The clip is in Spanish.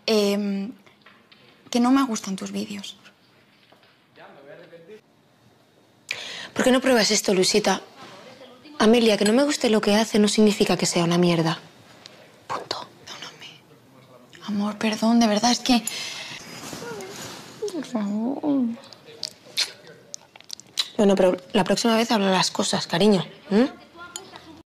que no me gustan tus vídeos. ¿Por qué no pruebas esto, Luisita? Amelia, que no me guste lo que hace no significa que sea una mierda. Punto. Perdóname. Amor, perdón, de verdad, es que... Por favor. Bueno, pero la próxima vez habla las cosas, cariño.